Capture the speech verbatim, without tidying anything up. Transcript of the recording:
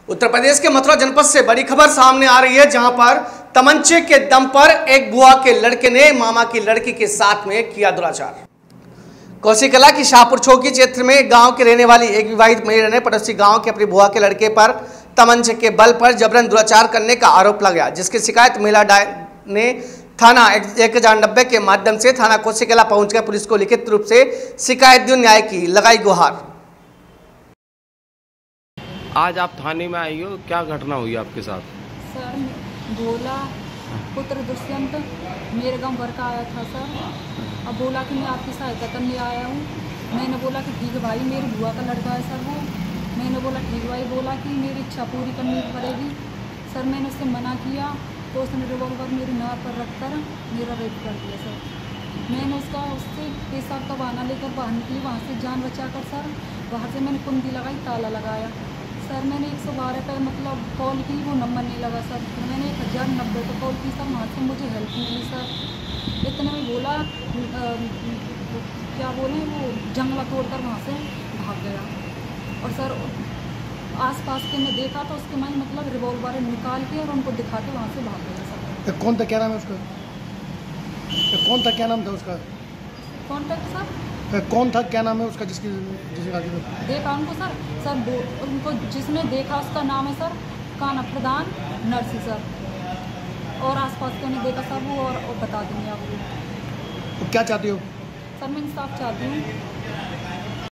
उत्तर प्रदेश के मथुरा जनपद से बड़ी खबर सामने आ रही है, जहां पर तमंचे के दम पर एक बुआ के लड़के ने मामा की लड़की के साथ में किया दुराचार। कौशिकला की शाहपुर चौकी क्षेत्र में गांव के रहने वाली एक विवाहित महिला ने पड़ोसी गांव के अपनी बुआ के लड़के पर तमंचे के बल पर जबरन दुराचार करने का आरोप लगाया, जिसकी शिकायत महिला ने थाना एक हजार नब्बे के माध्यम से थाना कौशिकला पहुंचकर पुलिस को लिखित रूप से शिकायत दी, न्याय की लगाई गुहार। आज आप थाने में आई हो, क्या घटना हुई आपके साथ? सर, भोला पुत्र दुष्यंत मेरे गांव घर का आया था सर। अब बोला कि मैं आपकी सहायता करने आया हूँ। मैंने बोला कि ठीक है भाई, मेरी बुआ का लड़का है सर वो। मैंने बोला ठीक भाई, बोला कि मेरी इच्छा पूरी करनी पड़ेगी सर। मैंने उससे मना किया तो उसने रिवॉल्वर मेरी नाक पर रखकर मेरा रेप कर दिया सर। मैंने उसका उससे पेशाब का बहाना लेकर बाहर निकली, वहाँ से जान बचा कर सर। बाहर से मैंने कुंडी लगाई, ताला लगाया सर। मैंने एक सौ बारह पर मतलब कॉल की, वो नंबर नहीं लगा सर। फिर मैंने एक हज़ार नब्बे पर कॉल की सर, वहाँ से मुझे हेल्प मिली सर। इतने में बोला आ, क्या बोले वो जंगला तोड़कर वहाँ से भाग गया। और सर आसपास के ने देखा तो उसके माई मतलब रिवॉल्वर निकाल के और उनको दिखा के वहाँ से भाग गया सर। कौन था, क्या नाम है उसका? कौन था, क्या नाम था उसका? कॉन्टैक्ट सर कौन था, क्या नाम है उसका जिसकी जिसके आगे देखा उनको सर? सर उनको जिसने देखा उसका नाम है सर काना प्रधान नरसी सर। और आसपास के ने देखा सर वो, और, और बता देंगे आपको। तो क्या चाहती हो? सर मैं इंसाफ चाहती हूँ।